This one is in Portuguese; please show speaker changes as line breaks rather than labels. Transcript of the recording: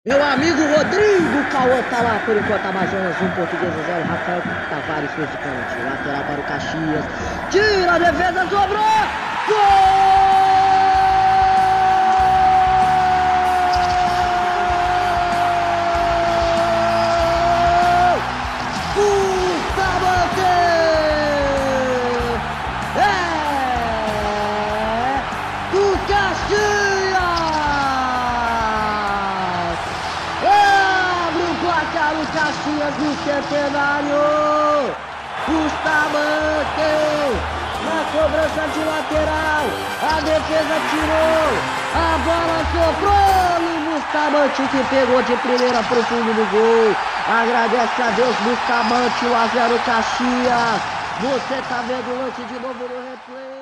Meu amigo Rodrigo Cauã tá lá por enquanto, Amazonas 1, Portuguesa 0, Rafael Tavares fez de pênalti, lateral para o Caxias, tira a defesa, sobrou, gol! Bustamante! Do Caxias! Placar o Caxias no Centenário. Bustamante na cobrança de lateral. A defesa tirou. A bola sobrou no Bustamante que pegou de primeira pro fundo do gol. Agradece a Deus, Bustamante, 1 a 0 Caxias. Você tá vendo o lance de novo no replay.